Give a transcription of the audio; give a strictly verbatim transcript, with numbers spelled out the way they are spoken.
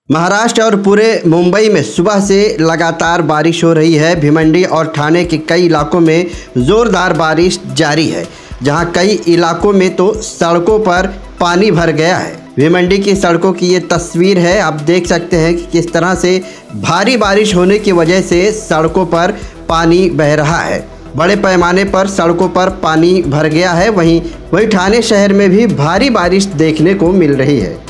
महाराष्ट्र और पूरे मुंबई में सुबह से लगातार बारिश हो रही है। भिवंडी और ठाणे के कई इलाकों में ज़ोरदार बारिश जारी है, जहां कई इलाकों में तो सड़कों पर पानी भर गया है। भिवंडी की सड़कों की ये तस्वीर है। आप देख सकते हैं कि किस तरह से भारी बारिश होने की वजह से सड़कों पर पानी बह रहा है। बड़े पैमाने पर सड़कों पर पानी भर गया है। वहीं वहीं ठाणे शहर में भी भारी बारिश देखने को मिल रही है।